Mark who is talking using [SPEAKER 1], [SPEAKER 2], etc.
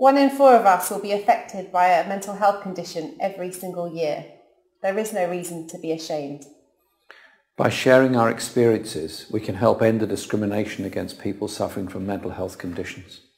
[SPEAKER 1] 1 in 4 of us will be affected by a mental health condition every single year. There is no reason to be ashamed.
[SPEAKER 2] By sharing our experiences, we can help end the discrimination against people suffering from mental health conditions.